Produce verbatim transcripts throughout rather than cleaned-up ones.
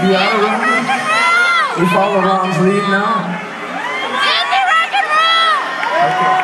You out of rock? We follow Ron's lead now? Give me rock and roll! Okay.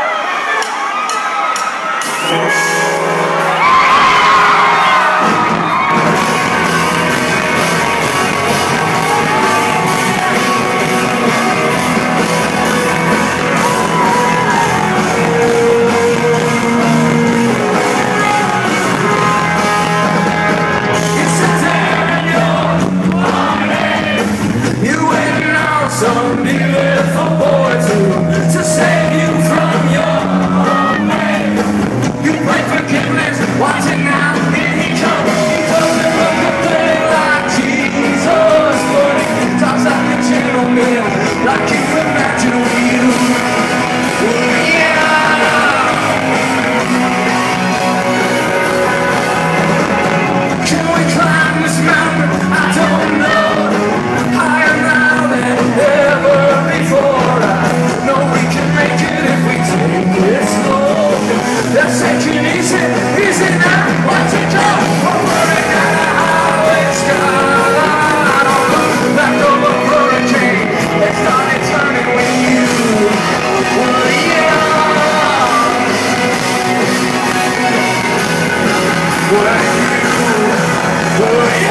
Some beautiful boy to, to save you from your own man. You pray forgiveness, watch it now, here he comes. He doesn't look a thing like Jesus, but he talks like a gentleman, like you imagine we do. Oh, yeah. Can we climb this mountain? I don't know. Higher now than ever before. I know we can make it if we take it slow. Let's take it easy, easy now. Watch it go. We're running down the highway skyline on the back of a hurricane. It started turning with you. Oh, yeah. What are you? Oh, yeah.